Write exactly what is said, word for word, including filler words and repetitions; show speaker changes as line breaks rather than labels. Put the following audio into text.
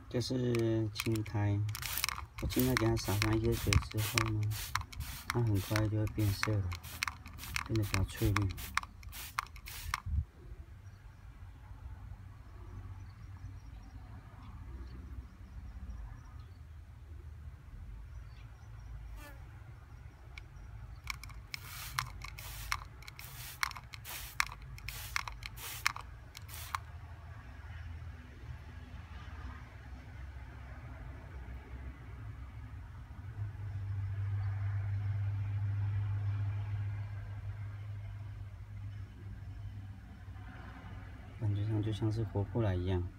这是青苔，我青苔给它撒上一些水之后呢，它很快就会变色了，变得比较翠绿。感觉上就像是活过来一样。